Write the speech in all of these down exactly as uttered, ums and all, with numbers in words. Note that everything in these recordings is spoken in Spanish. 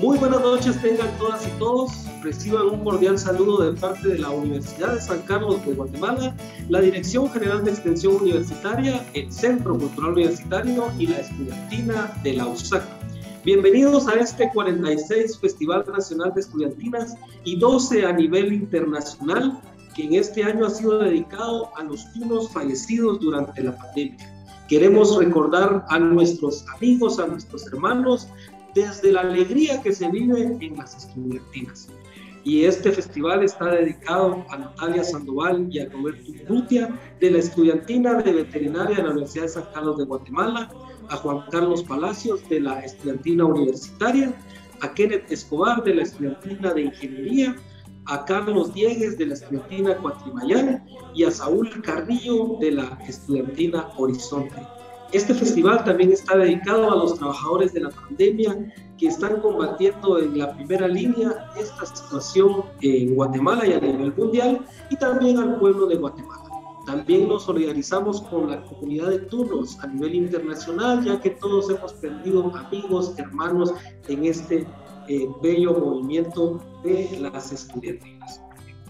Muy buenas noches tengan todas y todos. Reciban un cordial saludo de parte de la Universidad de San Carlos de Guatemala, la Dirección General de Extensión Universitaria, el Centro Cultural Universitario y la Estudiantina de la U S A C. Bienvenidos a este cuarenta y seis Festival Nacional de Estudiantinas y doce a nivel internacional, que en este año ha sido dedicado a los tunos fallecidos durante la pandemia. Queremos recordar a nuestros amigos, a nuestros hermanos, desde la alegría que se vive en las estudiantinas. Y este festival está dedicado a Natalia Sandoval y a Roberto Urrutia, de la Estudiantina de Veterinaria de la Universidad de San Carlos de Guatemala, a Juan Carlos Palacios, de la Estudiantina Universitaria, a Kenneth Escobar, de la Estudiantina de Ingeniería, a Carlos Diegues, de la Estudiantina Cuatrimayán, y a Saúl Carrillo, de la Estudiantina Horizonte. Este festival también está dedicado a los trabajadores de la pandemia que están combatiendo en la primera línea esta situación en Guatemala y a nivel mundial, y también al pueblo de Guatemala. También nos solidarizamos con la comunidad de tunos a nivel internacional, ya que todos hemos perdido amigos, hermanos en este eh, bello movimiento de las estudiantinas.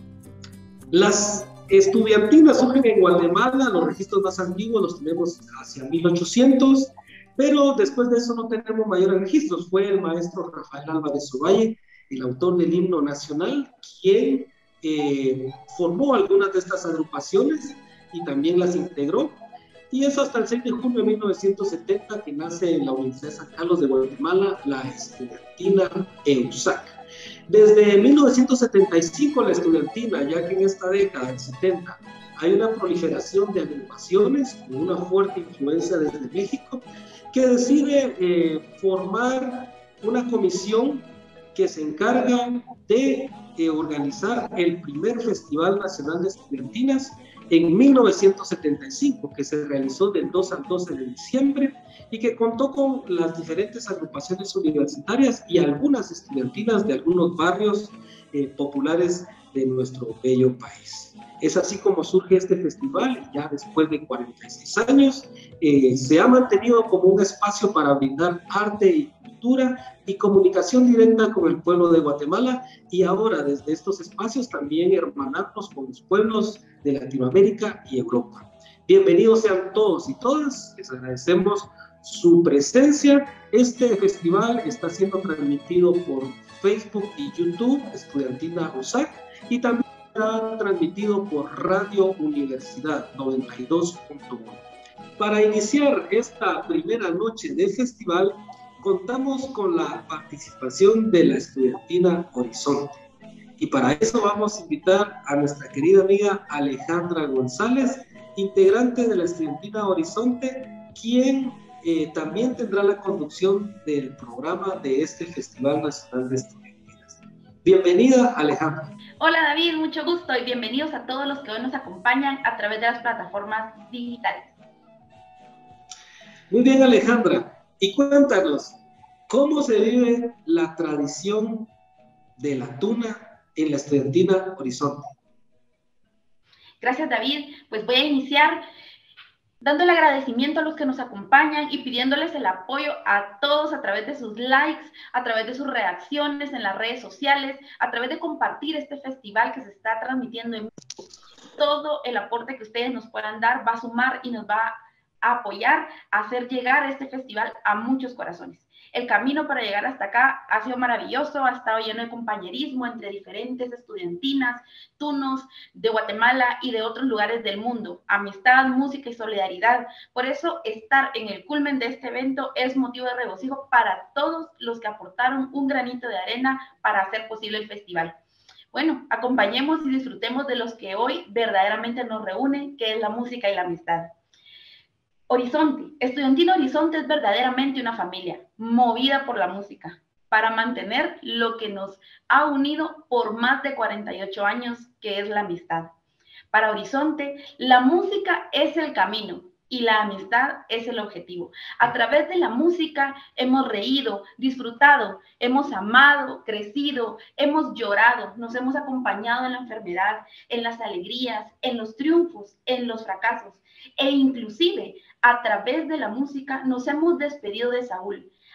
Las estudiantinas surgen en Guatemala, los registros más antiguos los tenemos hacia mil ochocientos, pero después de eso no tenemos mayores registros. Fue el maestro Rafael Álvarez Ovalle, el autor del himno nacional, quien eh, formó algunas de estas agrupaciones y también las integró, y es hasta el seis de junio de mil novecientos setenta que nace en la Universidad de San Carlos de Guatemala la Estudiantina E U S A C. Desde mil novecientos setenta y cinco la estudiantina, ya que en esta década del setenta hay una proliferación de agrupaciones con una fuerte influencia desde México, que decide eh, formar una comisión que se encarga de eh, organizar el primer Festival Nacional de Estudiantinas en mil novecientos setenta y cinco, que se realizó del dos al doce de diciembre y que contó con las diferentes agrupaciones universitarias y algunas estudiantinas de algunos barrios eh, populares de nuestro bello país. Es así como surge este festival, y ya después de cuarenta y seis años eh, se ha mantenido como un espacio para brindar arte y cultura y comunicación directa con el pueblo de Guatemala, y ahora desde estos espacios también hermanarnos con los pueblos de Latinoamérica y Europa. Bienvenidos sean todos y todas, les agradecemos su presencia. Este festival está siendo transmitido por Facebook y YouTube, Estudiantina U S A C, y también está transmitido por Radio Universidad noventa y dos punto uno. Para iniciar esta primera noche del festival, contamos con la participación de la Estudiantina Horizonte. Y para eso vamos a invitar a nuestra querida amiga Alejandra González, integrante de la Estudiantina Horizonte, quien eh, también tendrá la conducción del programa de este Festival Nacional de Estudiantinas. Bienvenida, Alejandra. Hola David, mucho gusto y bienvenidos a todos los que hoy nos acompañan a través de las plataformas digitales. Muy bien, Alejandra, y cuéntanos, ¿cómo se vive la tradición de la tuna en la Estudiantina Horizonte? Gracias, David. Pues voy a iniciar dando el agradecimiento a los que nos acompañan y pidiéndoles el apoyo a todos a través de sus likes, a través de sus reacciones en las redes sociales, a través de compartir este festival que se está transmitiendo en vivo. Todo el aporte que ustedes nos puedan dar va a sumar y nos va a apoyar a hacer llegar este festival a muchos corazones. El camino para llegar hasta acá ha sido maravilloso, ha estado lleno de compañerismo entre diferentes estudiantinas, tunos de Guatemala y de otros lugares del mundo, amistad, música y solidaridad. Por eso estar en el culmen de este evento es motivo de regocijo para todos los que aportaron un granito de arena para hacer posible el festival. Bueno, acompañemos y disfrutemos de los que hoy verdaderamente nos reúnen, que es la música y la amistad. Horizonte, Estudiantina Horizonte es verdaderamente una familia movida por la música para mantener lo que nos ha unido por más de cuarenta y ocho años, que es la amistad. Para Horizonte, la música es el camino y la amistad es el objetivo. A través de la música hemos reído, disfrutado, hemos amado, crecido, hemos llorado, nos hemos acompañado en la enfermedad, en las alegrías, en los triunfos, en los fracasos, e inclusive a través de la música nos hemos despedido de Saúl,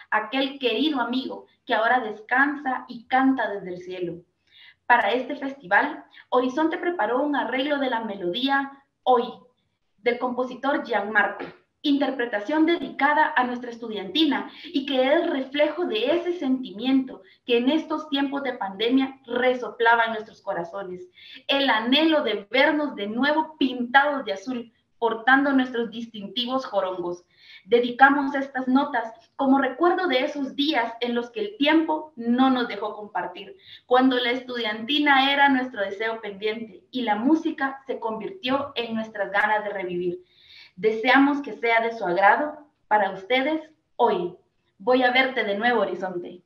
aquel querido amigo que ahora descansa y canta desde el cielo. Para este festival, Horizonte preparó un arreglo de la melodía Hoy, del compositor Gianmarco, interpretación dedicada a nuestra estudiantina y que es reflejo de ese sentimiento que en estos tiempos de pandemia resoplaba en nuestros corazones, el anhelo de vernos de nuevo pintados de azul, portando nuestros distintivos jorongos. Dedicamos estas notas como recuerdo de esos días en los que el tiempo no nos dejó compartir, cuando la estudiantina era nuestro deseo pendiente y la música se convirtió en nuestras ganas de revivir. Deseamos que sea de su agrado para ustedes hoy. Voy a verte de nuevo, Horizonte.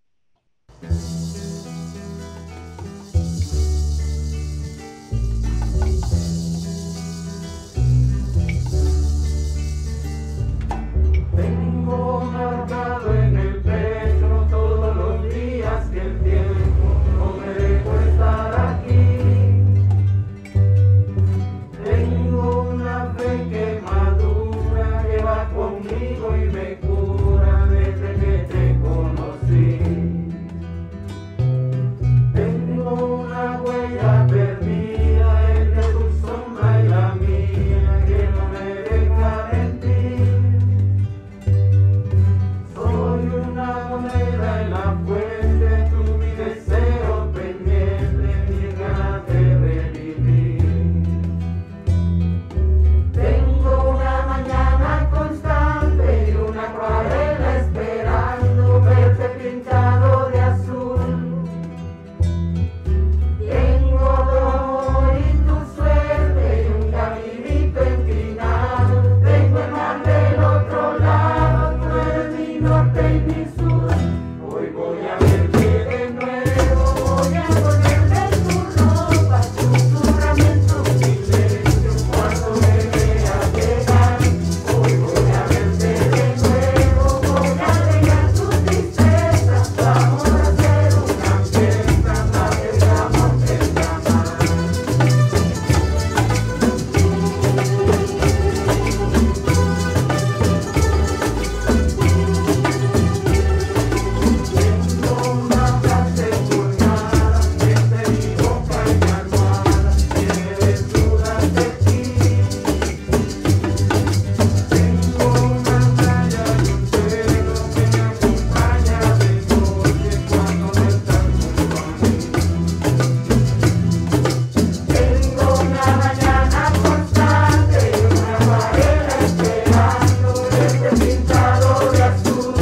Tengo marcado en el pecho todos los días que el tiempo no me dejó estar aquí. Tengo una fe que madura, que va conmigo y me cura desde que te conocí. Tengo una huella perdida entre tu sombra y la mía que no me deja mentir. Soy una moneda en la fuente, tú mi deseo pendiente, mis ganas de revivir. Tengo una mañana constante y una acuarela esperando verte pintado de azul. Tengo tu amor y tu suerte y un caminito empinado. Tengo el mar del otro lado, tú eres mi norte y mi sur. Hoy voy a verte de nuevo, voy a ponerme tu ropa, susurrame en tu silencio cuando me veas llegar. Hoy voy a verte de nuevo, voy a alejar tu tristeza, vamos a hacer una fiesta para que seamos el amar. Tengo una frase colgada entre mi boca y mi almohada, que me desnuda de ti. Tengo una playa y un cielo que me acompaña de noche cuando no estás junto a mí. Tengo una mañana constante y una acuarela esperando verte pintado de azul.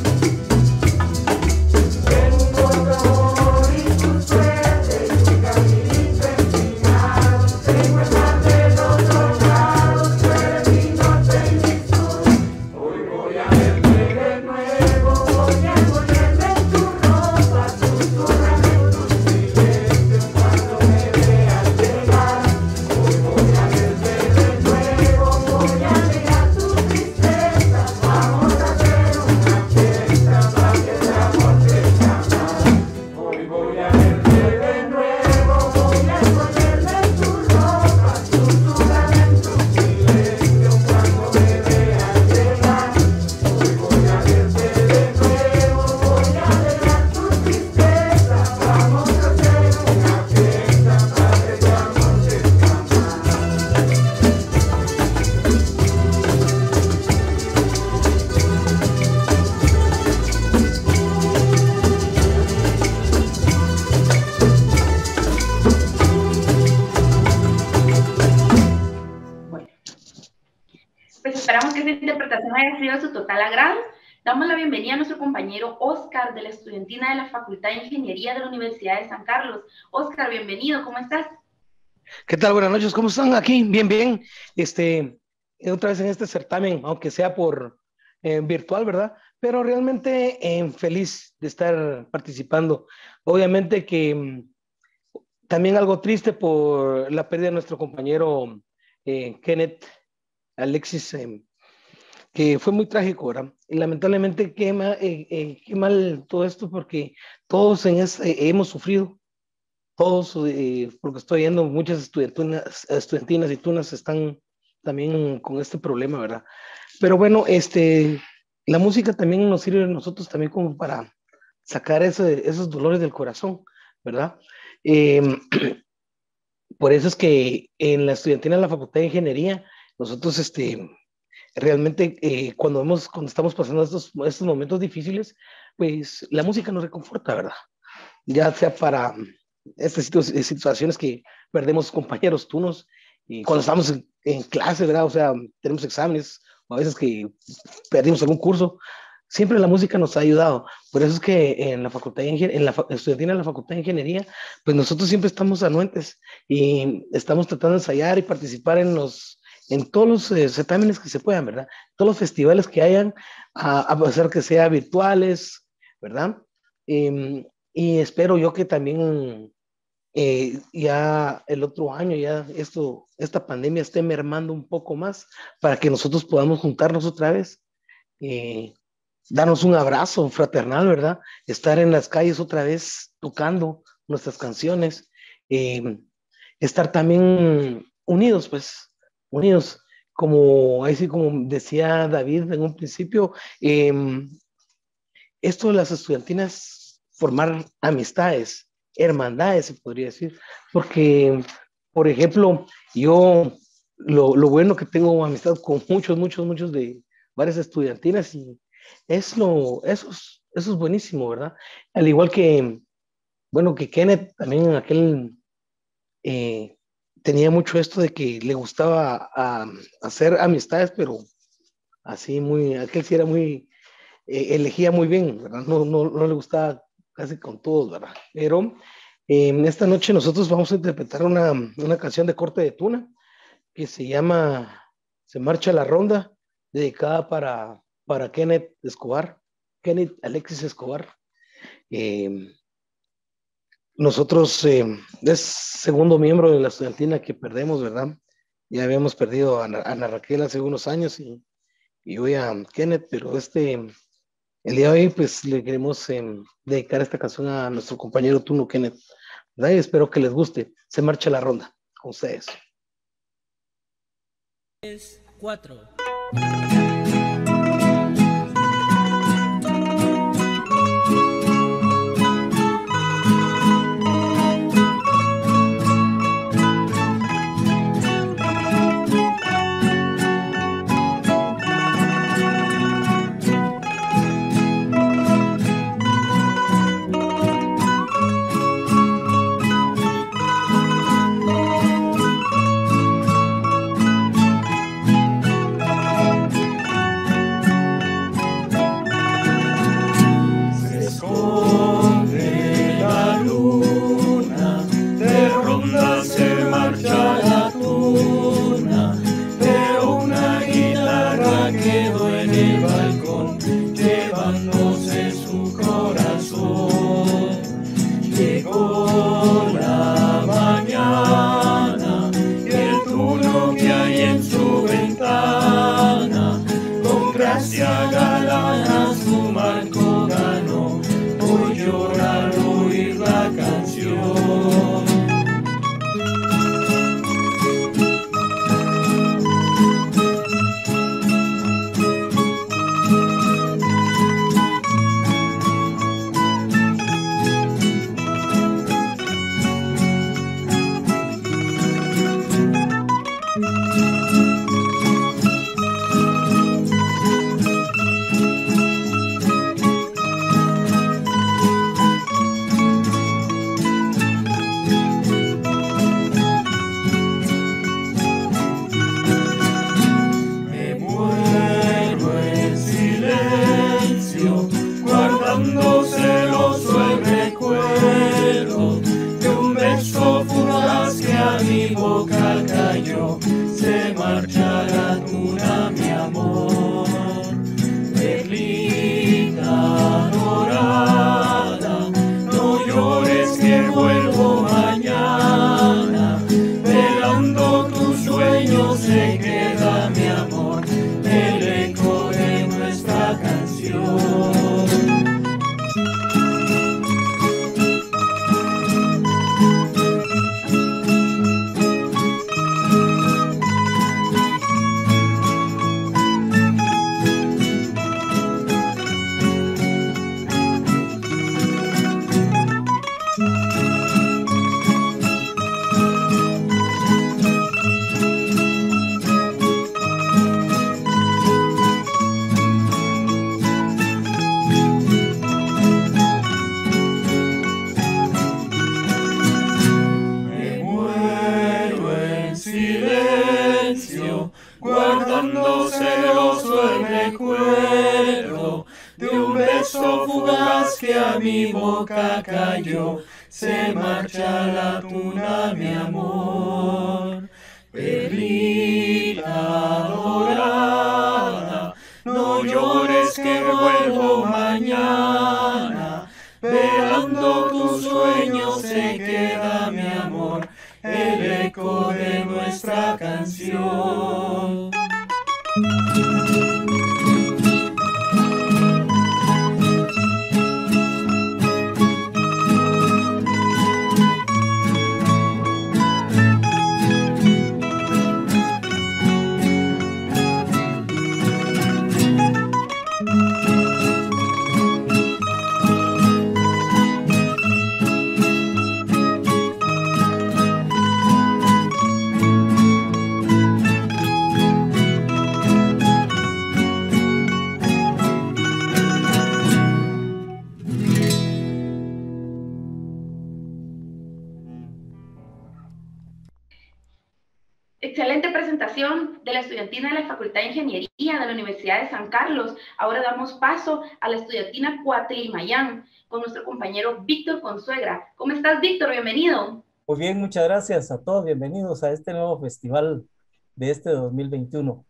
Tengo tu amor y tu suerte y un caminito empinado. Tengo el mar del otro lado, tú eres mi norte y mi sur. Hoy voy a verte de nuevo, voy a ponerme tu ropa, susurrame en tu silencio cuando me veas llegar. Hoy voy a verte de nuevo, voy a alejar tu tristeza, vamos a hacer una fiesta para que seamos el amar. Hoy voy a verte de nuevo, voy a ponerme tu ropa, susurrame en tu silencio cuando me veas llegar. Hoy voy a verte de nuevo, voy a alejar tu tristeza, vamos a hacer una fiesta para que seamos el amar. Bueno, pues esperamos que esta interpretación haya sido de su total agrado. Damos la bienvenida a nuestro compañero Oscar de la estudiantina de la Facultad de Ingeniería de la Universidad de San Carlos. Oscar, bienvenido, ¿cómo estás? ¿Qué tal? Buenas noches, ¿cómo están aquí? Bien, bien. Este, otra vez en este certamen, aunque sea por eh, virtual, ¿verdad? Pero realmente eh, feliz de estar participando. Obviamente que mm, también algo triste por la pérdida de nuestro compañero eh, Kenneth Alexis, eh, que fue muy trágico, ¿verdad? Y lamentablemente qué, ma- eh, eh, qué mal todo esto porque todos en es- eh, hemos sufrido. Todos, eh, porque estoy viendo muchas estudiantinas, estudiantinas y tunas están también con este problema, ¿verdad? Pero bueno, este, la música también nos sirve a nosotros también como para sacar ese- esos dolores del corazón, ¿verdad? Eh, por eso es que en la estudiantina de la Facultad de Ingeniería, nosotros este, realmente eh, cuando, hemos, cuando estamos pasando estos, estos momentos difíciles, pues la música nos reconforta, ¿verdad? Ya sea para estas situ- situaciones que perdemos compañeros, turnos, y cuando estamos en, en clase, ¿verdad? O sea, tenemos exámenes, o a veces que perdimos algún curso, siempre la música nos ha ayudado. Por eso es que en la facultad de Ingen- en la fa- estudiantina de la Facultad de Ingeniería, pues nosotros siempre estamos anuentes y estamos tratando de ensayar y participar en los en todos los eh, certámenes que se puedan, ¿verdad? Todos los festivales que hayan, a, a pesar que sea virtuales, ¿verdad? Em, y espero yo que también eh, ya el otro año, ya esto, esta pandemia esté mermando un poco más para que nosotros podamos juntarnos otra vez, eh, darnos un abrazo fraternal, ¿verdad? Estar en las calles otra vez tocando nuestras canciones, eh, estar también unidos, pues, unidos. Como, así como decía David en un principio, eh, esto de las estudiantinas, formar amistades, hermandades, se podría decir, porque, por ejemplo, yo lo, lo bueno que tengo amistad con muchos, muchos, muchos de varias estudiantinas y es lo, eso es, eso es buenísimo, ¿verdad? Al igual que, bueno, que Kenneth también en aquel eh, tenía mucho esto de que le gustaba a, hacer amistades, pero así muy, aquel sí era muy eh, elegía muy bien, ¿verdad? No, no, no le gustaba casi con todos, ¿verdad? Pero eh, esta noche nosotros vamos a interpretar una, una canción de corte de tuna que se llama Se marcha la ronda, dedicada para, para Kenneth Escobar, Kenneth Alexis Escobar. Eh, nosotros eh, es segundo miembro de la estudiantina que perdemos, ¿verdad? Ya habíamos perdido a Ana, a Ana Raquel hace unos años y, y hoy a Kenneth, pero este el día de hoy, pues le queremos eh, dedicar esta canción a nuestro compañero Tuno Kenneth, ¿verdad? Y espero que les guste. Se marcha la ronda con ustedes. Cuatro. Se esconde la luna, de ronda se marcha la tuna, pero una guitarra quedó en el balcón, llevándose su corazón. Llegó la mañana y el tuno que hay en su ventana, con gracia galana su marco ganó, por llorar oír la canción. recuerdo de un beso fugaz que a mi boca cayó. Se marcha la tuna, mi amor. Perlita dorada, no llores que vuelvo mañana. Velando tus sueños se queda, mi amor, el eco de nuestra canción. Excelente presentación de la estudiantina de la Facultad de Ingeniería de la Universidad de San Carlos. Ahora damos paso a la estudiantina Cuatlimayán con nuestro compañero Víctor Consuegra. ¿Cómo estás, Víctor? Bienvenido. Muy bien, muchas gracias a todos. Bienvenidos a este nuevo festival de este dos mil veintiuno.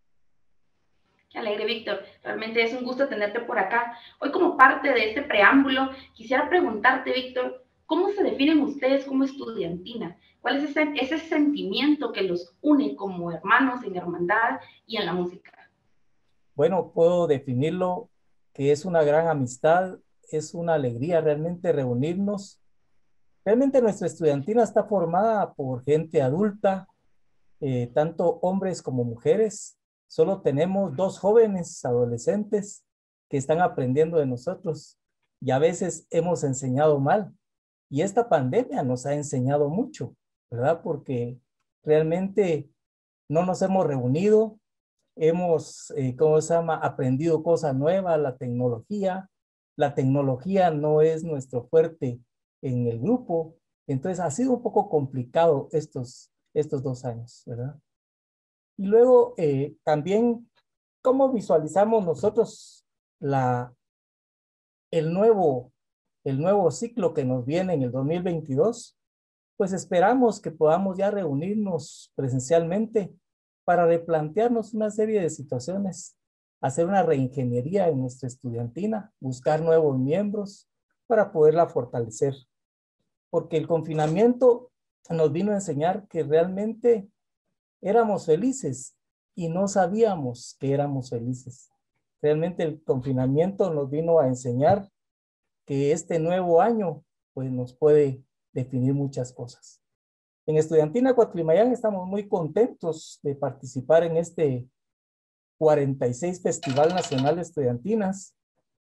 Qué alegre, Víctor. Realmente es un gusto tenerte por acá. Hoy, como parte de este preámbulo, quisiera preguntarte, Víctor, ¿cómo se definen ustedes como estudiantina? ¿Cuál es ese, ese sentimiento que los une como hermanos en hermandad y en la música? Bueno, puedo definirlo que es una gran amistad, es una alegría realmente reunirnos. Realmente nuestra estudiantina está formada por gente adulta, eh, tanto hombres como mujeres. Solo tenemos dos jóvenes adolescentes que están aprendiendo de nosotros y a veces hemos enseñado mal. Y esta pandemia nos ha enseñado mucho, ¿verdad? Porque realmente no nos hemos reunido, hemos, eh, ¿cómo se llama?, aprendido cosas nuevas, la tecnología. La tecnología no es nuestro fuerte en el grupo, entonces ha sido un poco complicado estos, estos dos años, ¿verdad? Y luego eh, también, ¿cómo visualizamos nosotros la, el nuevo el nuevo ciclo que nos viene en el dos mil veintidós? Pues esperamos que podamos ya reunirnos presencialmente para replantearnos una serie de situaciones, hacer una reingeniería en nuestra estudiantina, buscar nuevos miembros para poderla fortalecer. Porque el confinamiento nos vino a enseñar que realmente éramos felices y no sabíamos que éramos felices. Realmente el confinamiento nos vino a enseñar que este nuevo año pues nos puede definir muchas cosas. En Estudiantina Cuatlimayán estamos muy contentos de participar en este cuarenta y seis Festival Nacional de Estudiantinas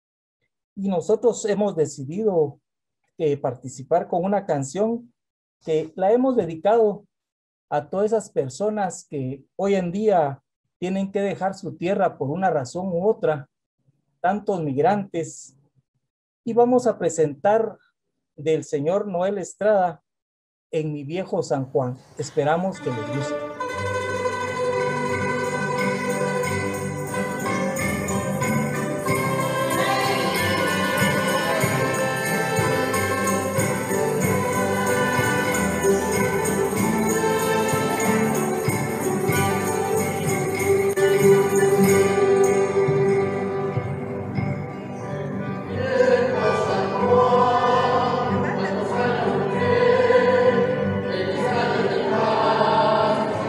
y nosotros hemos decidido eh, participar con una canción que la hemos dedicado a todas esas personas que hoy en día tienen que dejar su tierra por una razón u otra, tantos migrantes. Y vamos a presentar del señor Noel Estrada, En mi viejo San Juan. Esperamos que les guste. Thank you.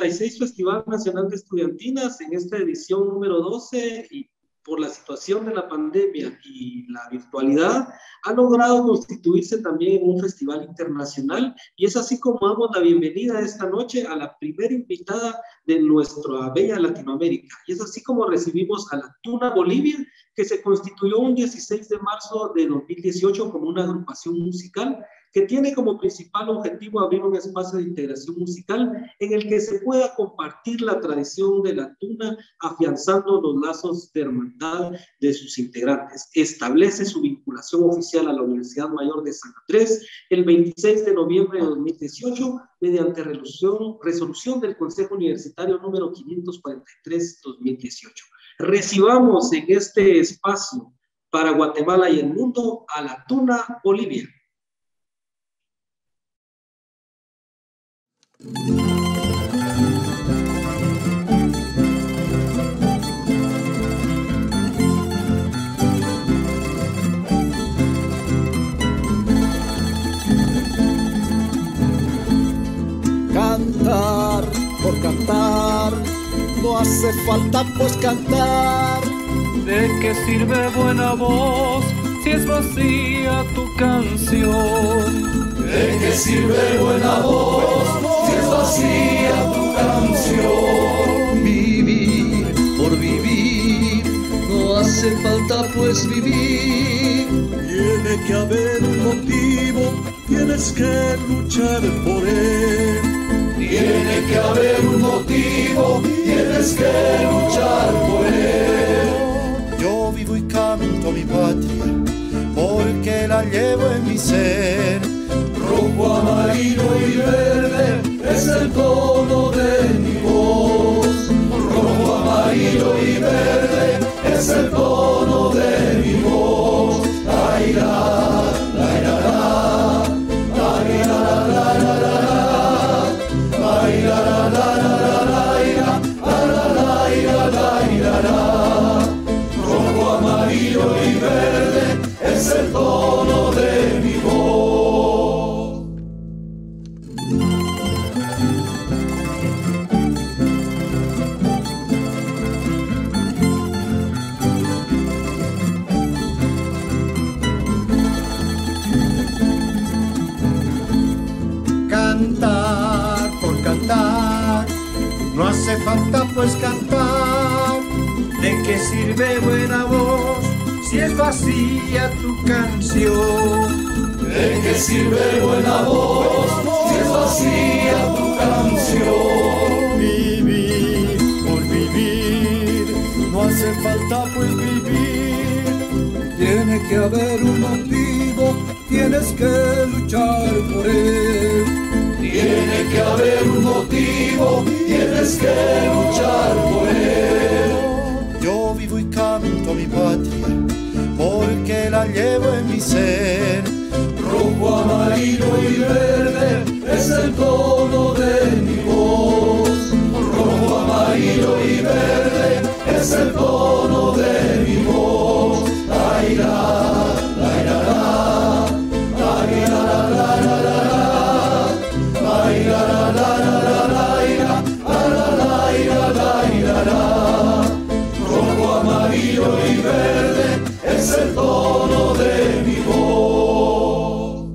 cuarenta y seis Festival Nacional de Estudiantinas en esta edición número doce, y por la situación de la pandemia y la virtualidad, ha logrado constituirse también en un festival internacional, y es así como damos la bienvenida esta noche a la primera invitada de nuestra bella Latinoamérica, y es así como recibimos a la Tuna Bolivia, que se constituyó un dieciséis de marzo de dos mil dieciocho como una agrupación musical que tiene como principal objetivo abrir un espacio de integración musical en el que se pueda compartir la tradición de la tuna, afianzando los lazos de hermandad de sus integrantes. Establece su vinculación oficial a la Universidad Mayor de San Andrés el veintiséis de noviembre de dos mil dieciocho mediante resolución, resolución del Consejo Universitario número quinientos cuarenta y tres dos mil dieciocho. Recibamos en este espacio para Guatemala y el mundo a la Tuna Bolivia. Cantar por cantar, no hace falta pues cantar. ¿De qué sirve buena voz si es vacía tu canción? ¿De qué sirve buena voz si es vacía tu canción? Vivir por vivir, no hace falta pues vivir. Tiene que haber un motivo, tienes que luchar por él. Tiene que haber un motivo, tienes que luchar por él. Yo vivo y canto mi patria, porque la llevo en mi ser. Rojo, amarillo y verde es el tono de mi voz. Rojo, amarillo y verde es el tono de mi voz. Ay, la, la, la, la, ay, la, la, la, la, la, ay, la, la, la, la, la, la, la, la. Rojo, amarillo y verde es el tono de mi voz. Cantar por cantar, no hace falta pues cantar. ¿De qué sirve buena voz si es vacía tu canción? ¿De qué sirve buena voz si es vacía tu canción? Vivir por vivir, no hace falta pues vivir. Tiene que haber un motivo, tienes que luchar por él. Tiene que haber un motivo, tienes que luchar por él. Yo vivo y canto mi patria, porque la llevo en mi ser. Rojo, amarillo y verde es el tono de mi voz. Rojo, amarillo y verde es el tono de mi voz. Ay, la, la, la, la, ay, la, la, la, la, la, ay, la, la, la, la, la, la, la. Rojo, amarillo y verde es el tono de mi voz.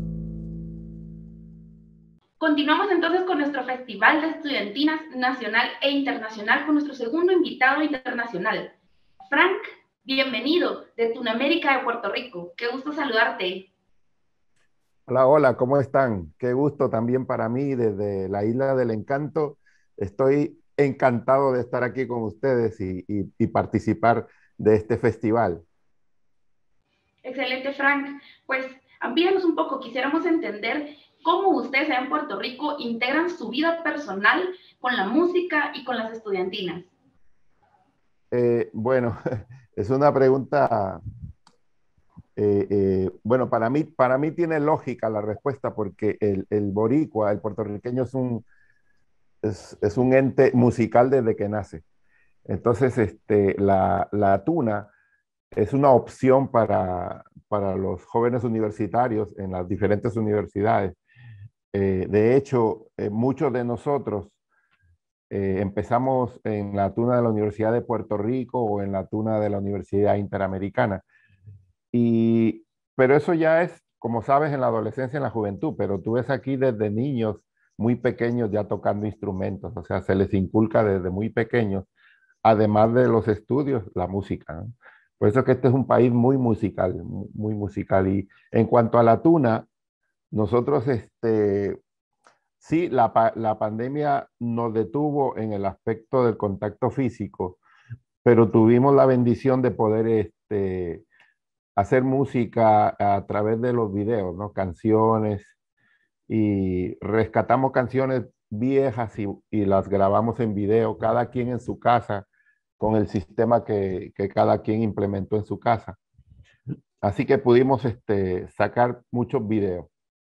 Continuamos entonces con nuestro Festival de Estudiantinas Nacional e Internacional con nuestro segundo invitado internacional. Frank, bienvenido de Tunamérica de Puerto Rico. Qué gusto saludarte. Hola, hola, ¿cómo están? Qué gusto también para mí desde la Isla del Encanto. Estoy encantado de estar aquí con ustedes y, y, y participar de este festival. Excelente, Frank. Pues amplíanos un poco, quisiéramos entender cómo ustedes allá en Puerto Rico integran su vida personal con la música y con las estudiantinas. Eh, bueno, es una pregunta, eh, eh, bueno, para mí, para mí tiene lógica la respuesta porque el, el boricua, el puertorriqueño es un, es, es un ente musical desde que nace. Entonces, este, la, la tuna es una opción para, para los jóvenes universitarios en las diferentes universidades. Eh, de hecho, eh, muchos de nosotros Eh, empezamos en la tuna de la Universidad de Puerto Rico o en la tuna de la Universidad Interamericana. Y, pero eso ya es, como sabes, en la adolescencia, en la juventud, pero tú ves aquí desde niños muy pequeños ya tocando instrumentos, o sea, se les inculca desde muy pequeños, además de los estudios, la música, ¿no? Por eso que este es un país muy musical, muy, muy musical. Y en cuanto a la tuna, nosotros, este, sí, la, pa- la pandemia nos detuvo en el aspecto del contacto físico, pero tuvimos la bendición de poder, este, hacer música a través de los videos, ¿no? Canciones, y rescatamos canciones viejas y, y las grabamos en video, cada quien en su casa, con el sistema que, que cada quien implementó en su casa. Así que pudimos este, sacar muchos videos.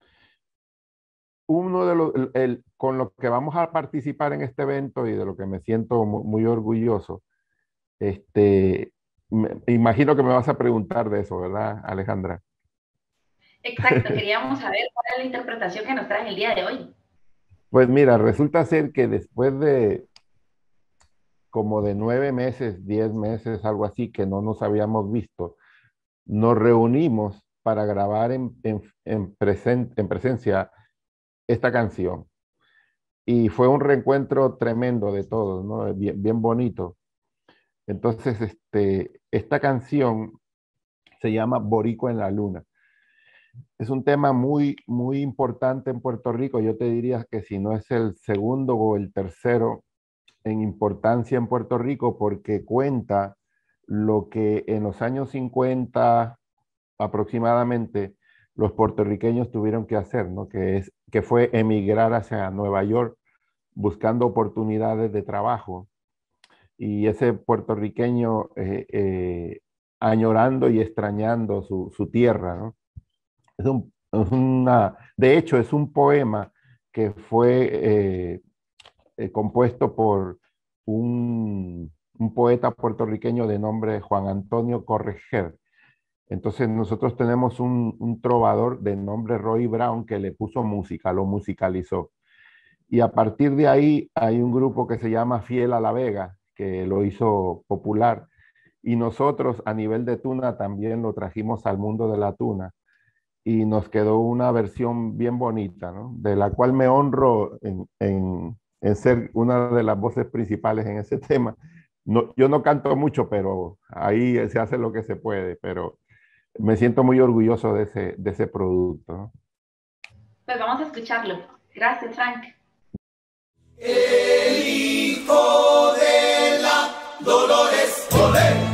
Uno de los, el, el- con lo que vamos a participar en este evento y de lo que me siento mu- muy, orgulloso, este, me- imagino que me vas a preguntar de eso, ¿verdad, Alejandra? Exacto, queríamos saber cuál es la interpretación que nos trae el día de hoy. Pues mira, resulta ser que después de como de nueve meses, diez meses, algo así, que no nos habíamos visto, nos reunimos para grabar en, en, en, presen- en presencia esta canción. Y fue un reencuentro tremendo de todos, ¿no? Bien, bien bonito. Entonces, este, esta canción se llama Boricua en la Luna. Es un tema muy, muy importante en Puerto Rico. Yo te diría que si no es el segundo o el tercero en importancia en Puerto Rico, porque cuenta lo que en los años cincuenta aproximadamente los puertorriqueños tuvieron que hacer, ¿no? Que es, que fue emigrar hacia Nueva York buscando oportunidades de trabajo. Y ese puertorriqueño eh, eh, añorando y extrañando su, su tierra, ¿no? Es un, es una, de hecho, es un poema que fue eh, eh, compuesto por un, un poeta puertorriqueño de nombre Juan Antonio Correger. Entonces nosotros tenemos un, un trovador de nombre Roy Brown que le puso música, lo musicalizó. Y a partir de ahí hay un grupo que se llama Fiel a la Vega, que lo hizo popular. Y nosotros a nivel de tuna también lo trajimos al mundo de la tuna. Y nos quedó una versión bien bonita, ¿no? De la cual me honro en, en, en ser una de las voces principales en ese tema. No, yo no canto mucho, pero ahí se hace lo que se puede, pero me siento muy orgulloso de ese, de ese producto, ¿no? Pues vamos a escucharlo. Gracias, Frank. El hijo de la Dolores, olé.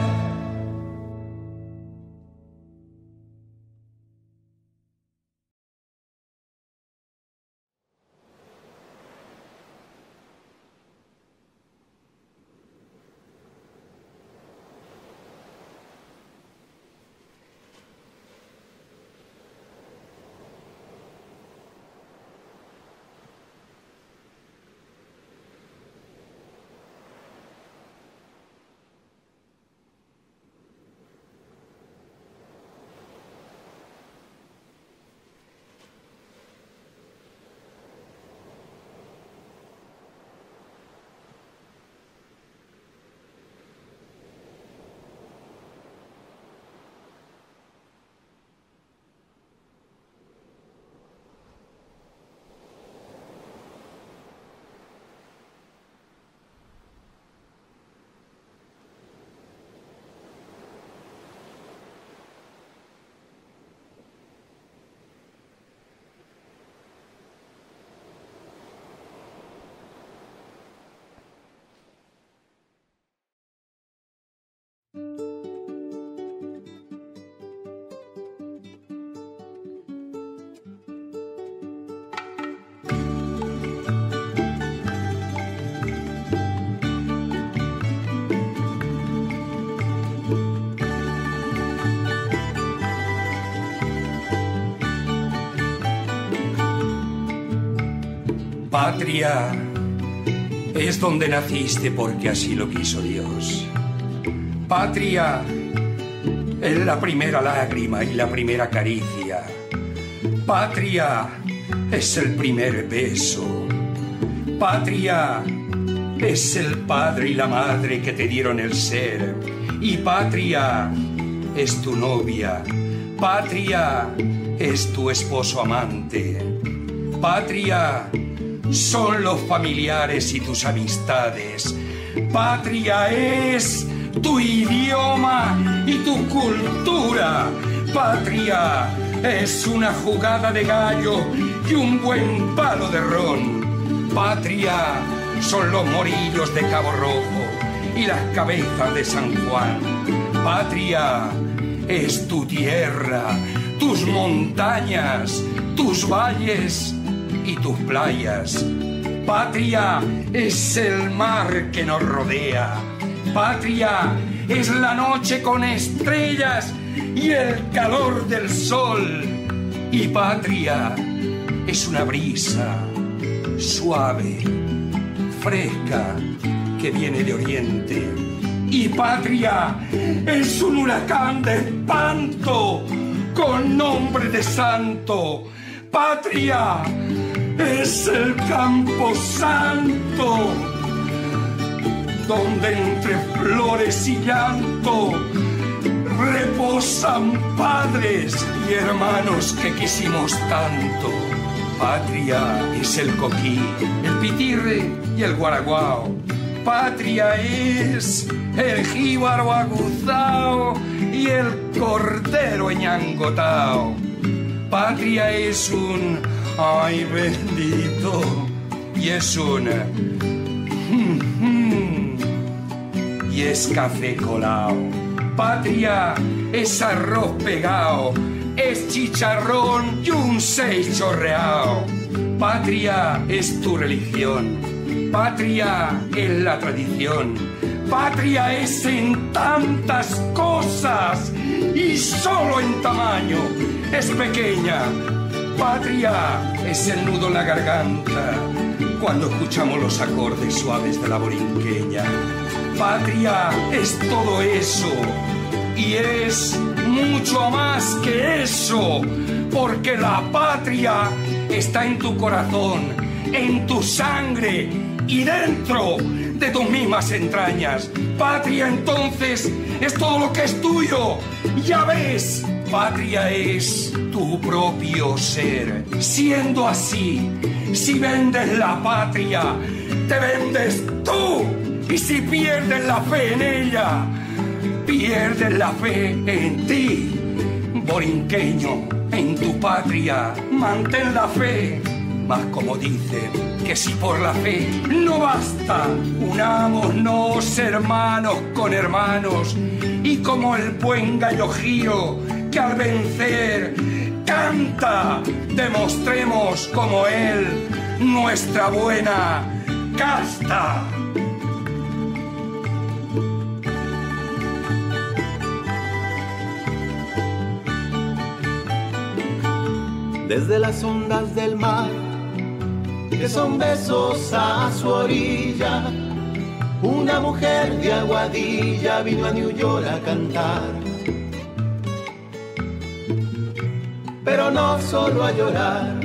Patria es donde naciste porque así lo quiso Dios. Patria es la primera lágrima y la primera caricia. Patria es el primer beso. Patria es el padre y la madre que te dieron el ser. Y patria es tu novia. Patria es tu esposo amante. Patria son los familiares y tus amistades. Patria es tu idioma y tu cultura. Patria es una jugada de gallo y un buen palo de ron. Patria son los morillos de Cabo Rojo y las cabezas de San Juan. Patria es tu tierra, tus montañas, tus valles y tus playas. Patria es el mar que nos rodea. Patria es la noche con estrellas y el calor del sol. Y patria es una brisa suave, fresca, que viene de oriente. Y patria es un huracán de espanto con nombre de santo. Patria es el campo santo, donde entre flores y llanto reposan padres y hermanos que quisimos tanto. Patria es el coquí, el pitirre y el guaraguao. Patria es el jíbaro aguzao y el cordero eñangotao. Patria es un ay bendito y es un mm, mm, y es café colao. Patria es arroz pegao, es chicharrón y un seis chorreao. Patria es tu religión, patria es la tradición. Patria es en tantas cosas y solo en tamaño es pequeña. Patria es el nudo en la garganta cuando escuchamos los acordes suaves de la borinqueña. Patria es todo eso y es mucho más que eso, porque la patria está en tu corazón, en tu sangre y dentro de tus mismas entrañas. Patria entonces es todo lo que es tuyo. Ya ves, patria es tu propio ser. Siendo así, si vendes la patria, te vendes tú. Y si pierdes la fe en ella, pierdes la fe en ti. Borinqueño, en tu patria, mantén la fe. Mas como dicen, que si por la fe no basta, unámonos hermanos con hermanos. Y como el buen gallo giro, que al vencer canta, demostremos como él nuestra buena casta. Desde las ondas del mar, que son besos a su orilla, una mujer de Aguadilla vino a New York a cantar. Pero no solo a llorar,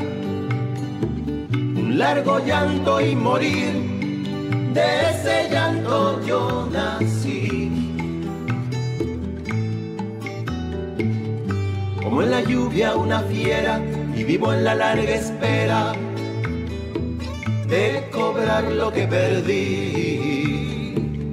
un largo llanto y morir, de ese llanto yo nací. Como en la lluvia una fiera, y vivo en la larga espera de cobrar lo que perdí.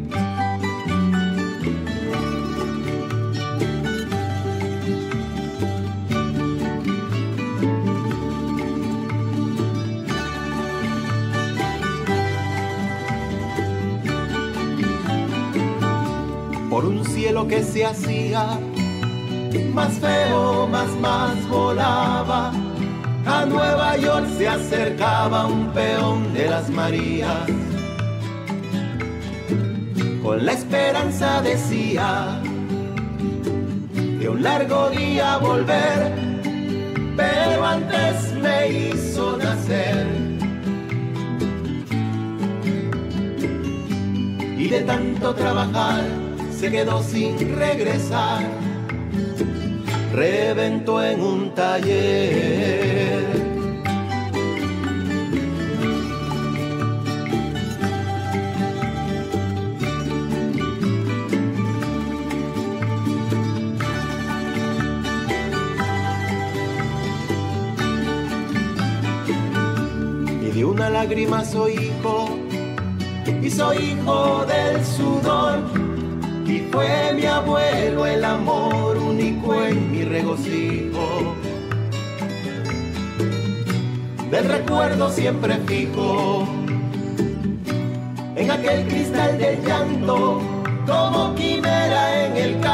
Por un cielo que se hacía más feo, más, más volaba. A Nueva York se acercaba un peón de las Marías. Con la esperanza decía de un largo día volver, pero antes me hizo nacer. Y de tanto trabajar se quedó sin regresar. Reventó en un taller. lágrimas soy hijo, y soy hijo del sudor, y fue mi abuelo el amor único en mi regocijo. Del recuerdo siempre fijo, en aquel cristal del llanto, como quimera en el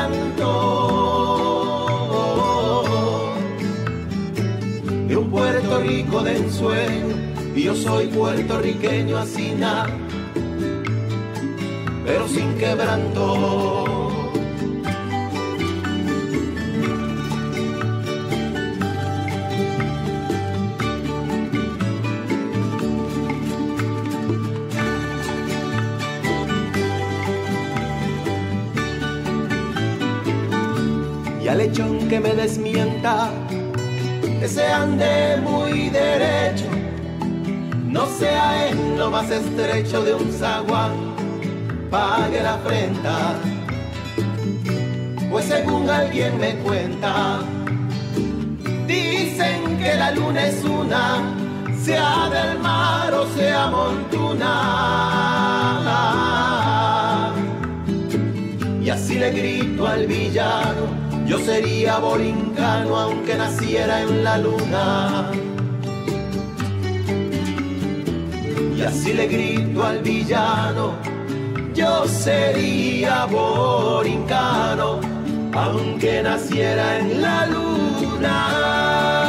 canto de un Puerto Rico de ensueño, y yo soy puertorriqueño así nada, pero sin quebranto. Y al lechón que me desmienta, que se ande muy derecho, no sea en lo más estrecho de un zaguán, pague la afrenta, pues según alguien me cuenta, dicen que la luna es una, sea del mar o sea montuna. Y así le grito al villano, yo sería borincano aunque naciera en la luna. Y así le grito al villano, yo sería borincano aunque naciera en la luna.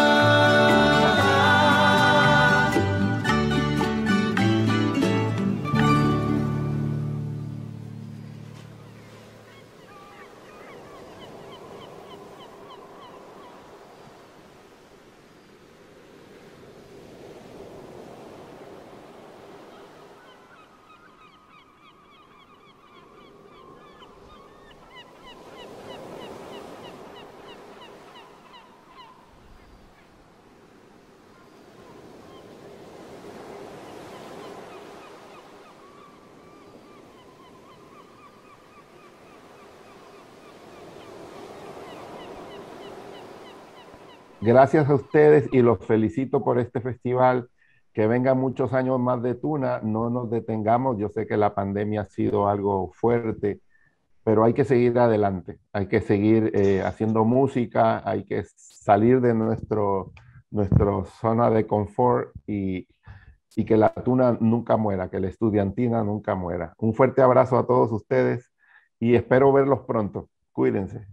Gracias a ustedes y los felicito por este festival. Que vengan muchos años más de Tuna, no nos detengamos. Yo sé que la pandemia ha sido algo fuerte, pero hay que seguir adelante. Hay que seguir eh, haciendo música, hay que salir de nuestro, nuestra zona de confort y, y que la Tuna nunca muera, que la estudiantina nunca muera. Un fuerte abrazo a todos ustedes y espero verlos pronto. Cuídense.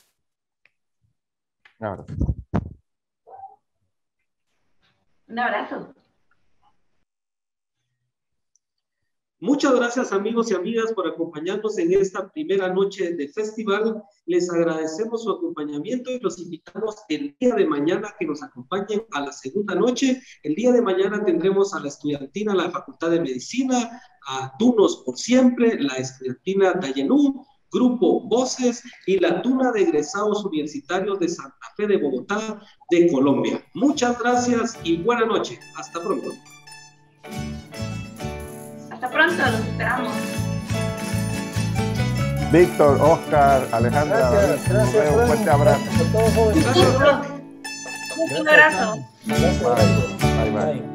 Un abrazo. Un abrazo. Muchas gracias, amigos y amigas, por acompañarnos en esta primera noche de festival. Les agradecemos su acompañamiento y los invitamos el día de mañana que nos acompañen a la segunda noche. El día de mañana tendremos a la estudiantina, la Facultad de Medicina, a Tunos por Siempre, la estudiantina Dayenú, Grupo Voces y la Tuna de egresados universitarios de Santa Fe de Bogotá, de Colombia. Muchas gracias y buena noche. Hasta pronto. Hasta pronto, los esperamos. Víctor, Oscar, Alejandra, Gracias, gracias, un fuerte abrazo. Gracias a todos, jóvenes. Un abrazo. Gracias. Bye, bye. Bye.